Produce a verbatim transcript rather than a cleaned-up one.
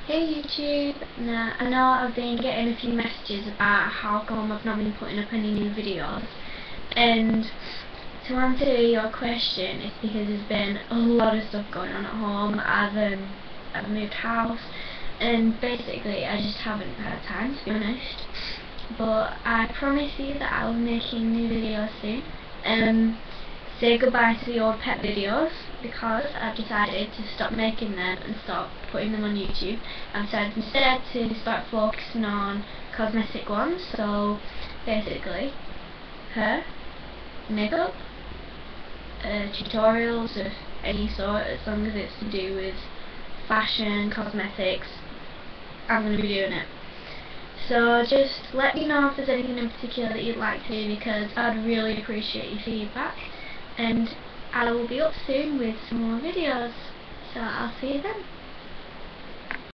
Hey YouTube, now I know I've been getting a few messages about how come I've not been putting up any new videos, and to answer your question, it's because there's been a lot of stuff going on at home. I've, um, I've moved house, and basically I just haven't had time, to be honest. But I promise you that I'll be making new videos soon. Um, say goodbye to the old pet videos because I've decided to stop making them and stop putting them on YouTube. I've decided instead to start focusing on cosmetic ones, so basically hair, makeup, uh, tutorials of any sort, as long as it's to do with fashion, cosmetics, I'm going to be doing it. So just let me know if there's anything in particular that you'd like to, because I'd really appreciate your feedback, and I will be up soon with some more videos, so I'll see you then.